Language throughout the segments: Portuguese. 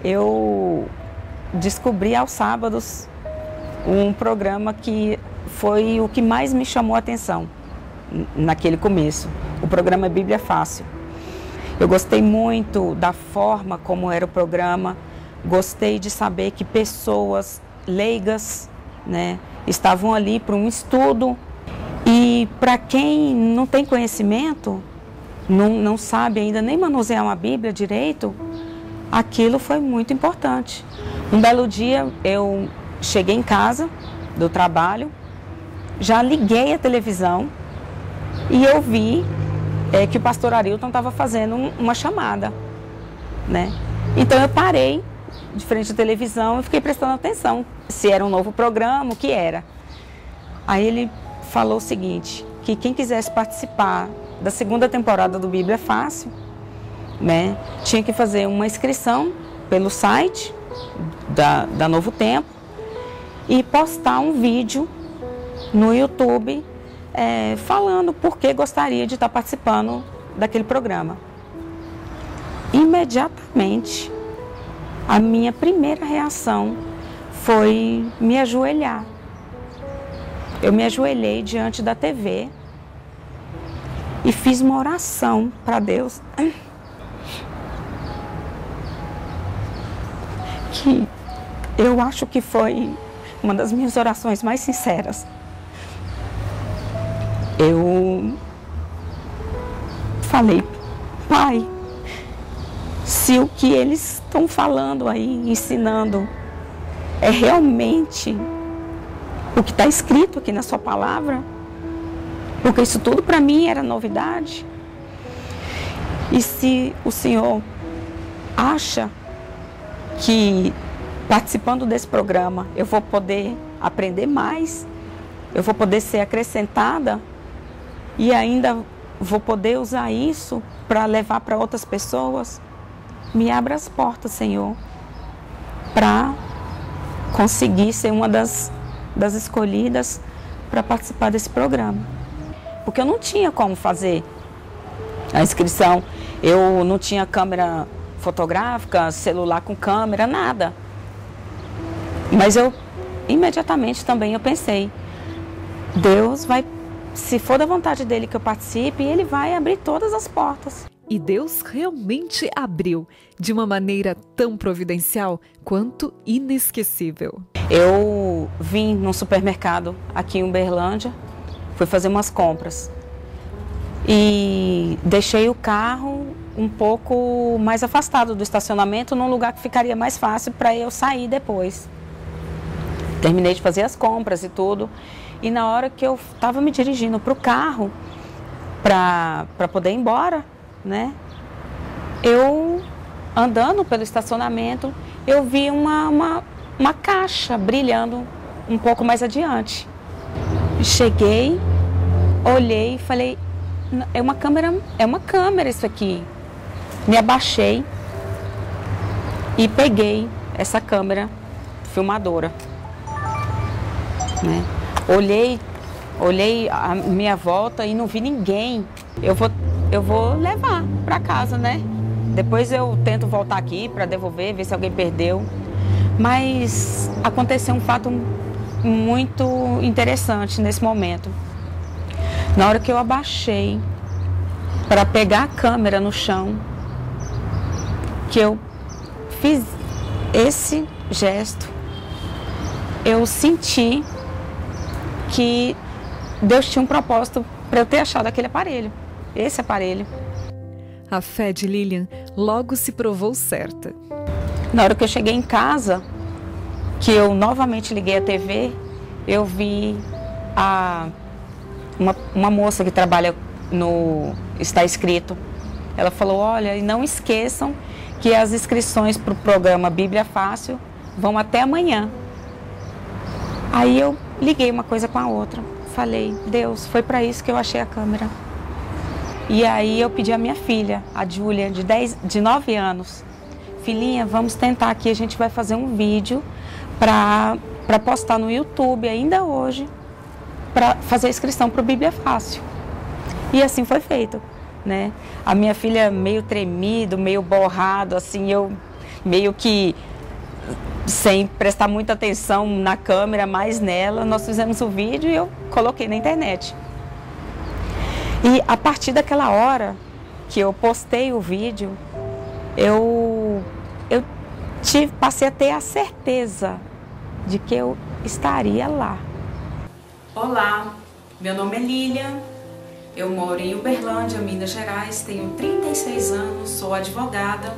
eu descobri aos sábados um programa que foi o que mais me chamou a atenção naquele começo. O programa Bíblia Fácil. Eu gostei muito da forma como era o programa, gostei de saber que pessoas leigas, né, estavam ali para um estudo. E para quem não tem conhecimento, não sabe ainda nem manusear uma Bíblia direito, aquilo foi muito importante. Um belo dia eu cheguei em casa do trabalho, já liguei a televisão e eu vi que o pastor Arilton estava fazendo uma chamada, né? Então eu parei de frente à televisão e fiquei prestando atenção se era um novo programa, o que era. Aí ele falou o seguinte, que quem quisesse participar da segunda temporada do Bíblia Fácil, né, tinha que fazer uma inscrição pelo site da Novo Tempo e postar um vídeo no YouTube falando por que gostaria de estar participando daquele programa. Imediatamente, a minha primeira reação foi me ajoelhar. Eu me ajoelhei diante da TV e fiz uma oração para Deus, que eu acho que foi uma das minhas orações mais sinceras. Eu falei, Pai, se o que eles estão falando aí, ensinando, é realmente o que está escrito aqui na sua palavra, porque isso tudo para mim era novidade, e se o Senhor acha que participando desse programa eu vou poder aprender mais, eu vou poder ser acrescentada e ainda vou poder usar isso para levar para outras pessoas, me abra as portas, Senhor, para conseguir ser uma das escolhidas para participar desse programa. Porque eu não tinha como fazer a inscrição, eu não tinha câmera fotográfica, celular com câmera, nada. Mas eu, imediatamente também eu pensei, Deus vai, se for da vontade dele que eu participe, ele vai abrir todas as portas. E Deus realmente abriu de uma maneira tão providencial quanto inesquecível. Eu vim num supermercado aqui em Uberlândia, fui fazer umas compras e deixei o carro um pouco mais afastado do estacionamento, num lugar que ficaria mais fácil para eu sair depois. Terminei de fazer as compras e tudo, e na hora que eu estava me dirigindo para o carro para poder ir embora, né? Eu, andando pelo estacionamento, eu vi uma caixa brilhando um pouco mais adiante. Cheguei, olhei e falei, é uma câmera isso aqui. Me abaixei e peguei essa câmera filmadora, né? Olhei a minha volta e não vi ninguém. Eu vou levar para casa, né? Depois eu tento voltar aqui para devolver, ver se alguém perdeu. Mas aconteceu um fato muito interessante nesse momento. Na hora que eu abaixei para pegar a câmera no chão, que eu fiz esse gesto, eu senti que Deus tinha um propósito para eu ter achado aquele aparelho, esse aparelho. A fé de Lilian logo se provou certa. Na hora que eu cheguei em casa, que eu novamente liguei a TV, eu vi uma moça que trabalha no Está Escrito. Ela falou, olha, e não esqueçam que as inscrições para o programa Bíblia Fácil vão até amanhã. Aí eu liguei uma coisa com a outra. Falei, Deus, foi para isso que eu achei a câmera. E aí eu pedi à minha filha, a Júlia, de 9 anos, filhinha, vamos tentar aqui, a gente vai fazer um vídeo para postar no YouTube ainda hoje, para fazer a inscrição para o Bíblia Fácil. E assim foi feito, né? A minha filha meio tremido, meio borrado, assim, eu meio que sem prestar muita atenção na câmera, mais nela, nós fizemos o vídeo e eu coloquei na internet. E a partir daquela hora que eu postei o vídeo, eu passei a ter a certeza de que eu estaria lá. Olá, meu nome é Lilian, eu moro em Uberlândia, Minas Gerais, tenho 36 anos, sou advogada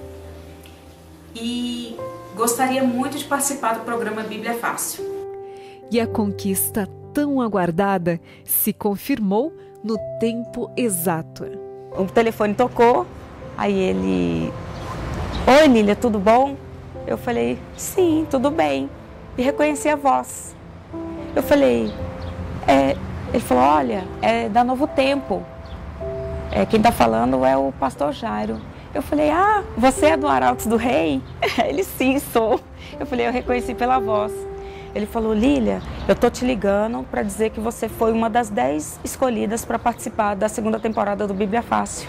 e gostaria muito de participar do programa Bíblia Fácil. E a conquista tão aguardada se confirmou no tempo exato. O telefone tocou, aí ele... Oi, Lília, tudo bom? Eu falei, sim, tudo bem. E reconheci a voz. Eu falei, ele falou, olha, é da Novo Tempo. Quem está falando é o pastor Jairo. Eu falei, ah, você é do Arautos do Rei? Ele, sim, sou. Eu falei, eu reconheci pela voz. Ele falou, Lília, eu tô te ligando para dizer que você foi uma das 10 escolhidas para participar da segunda temporada do Bíblia Fácil.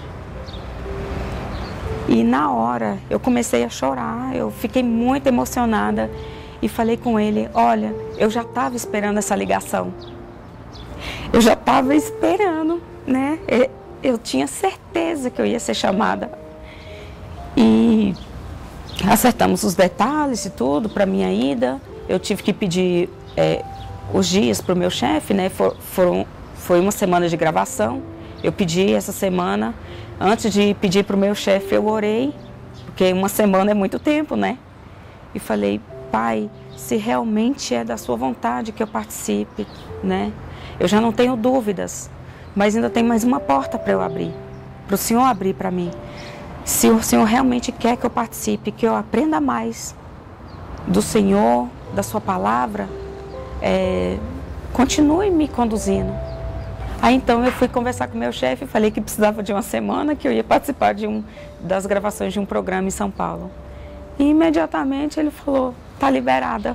E na hora eu comecei a chorar, eu fiquei muito emocionada e falei com ele, olha, eu já estava esperando essa ligação. Eu já estava esperando, né? Eu tinha certeza que eu ia ser chamada. E acertamos os detalhes e tudo para minha ida. Eu tive que pedir os dias para o meu chefe, né? Foi uma semana de gravação. Eu pedi essa semana. Antes de pedir para o meu chefe, eu orei, porque uma semana é muito tempo, né? E falei, pai, se realmente é da sua vontade que eu participe, né? Eu já não tenho dúvidas, mas ainda tem mais uma porta para eu abrir, para o Senhor abrir para mim. Se o Senhor realmente quer que eu participe, que eu aprenda mais do Senhor, da sua palavra, continue me conduzindo. Aí então eu fui conversar com o meu chefe e falei que precisava de uma semana, que eu ia participar das gravações de um programa em São Paulo. E imediatamente ele falou, tá liberada.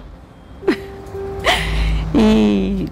E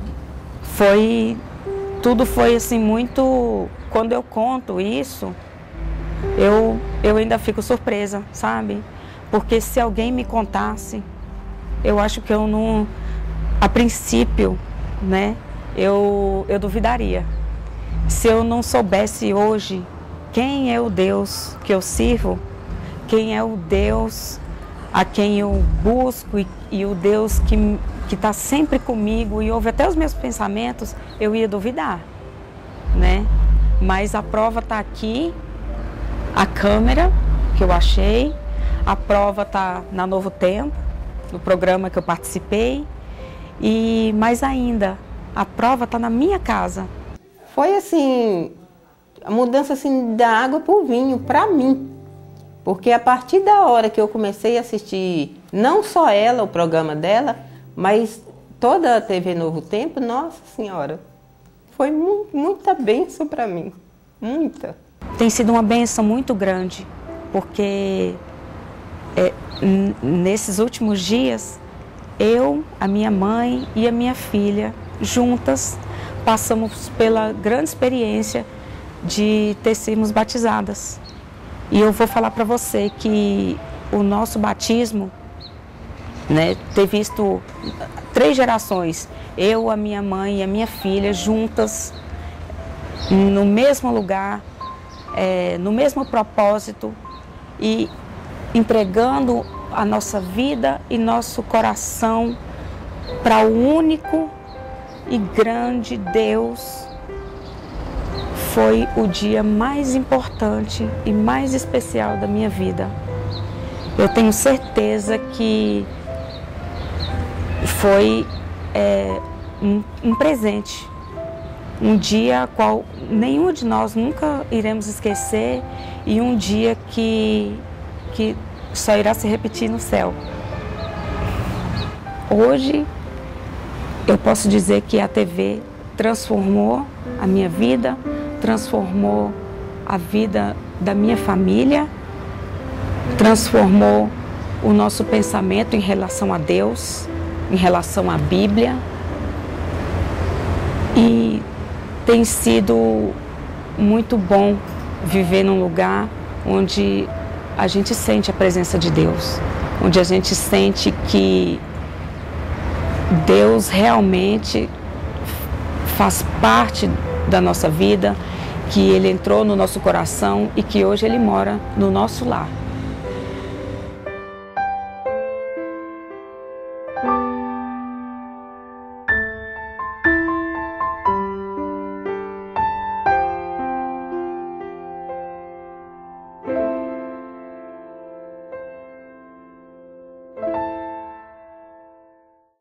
tudo foi assim muito, quando eu conto isso, eu ainda fico surpresa, sabe? Porque se alguém me contasse, eu acho que eu não, a princípio, né, eu duvidaria. Se eu não soubesse hoje quem é o Deus que eu sirvo, quem é o Deus a quem eu busco e o Deus que está sempre comigo e ouve até os meus pensamentos, eu ia duvidar, né? Mas a prova está aqui, a câmera que eu achei, a prova está na Novo Tempo, no programa que eu participei, e mais ainda, a prova está na minha casa. Foi assim, a mudança assim, da água para o vinho, para mim. Porque a partir da hora que eu comecei a assistir, não só ela, o programa dela, mas toda a TV Novo Tempo, nossa senhora, foi muita bênção para mim, muita. Tem sido uma bênção muito grande, porque nesses últimos dias, eu, a minha mãe e a minha filha, juntas, passamos pela grande experiência de ter sido batizadas. E eu vou falar para você que o nosso batismo, né, ter visto 3 gerações, eu, a minha mãe e a minha filha, juntas, no mesmo lugar, no mesmo propósito e entregando a nossa vida e nosso coração para o único e grande Deus, foi o dia mais importante e mais especial da minha vida. Eu tenho certeza que foi um presente, um dia qual nenhum de nós nunca iremos esquecer e um dia que só irá se repetir no céu. Hoje eu posso dizer que a TV transformou a minha vida, transformou a vida da minha família, transformou o nosso pensamento em relação a Deus, em relação à Bíblia. E tem sido muito bom viver num lugar onde a gente sente a presença de Deus, onde a gente sente que Deus realmente faz parte da nossa vida, que Ele entrou no nosso coração e que hoje Ele mora no nosso lar.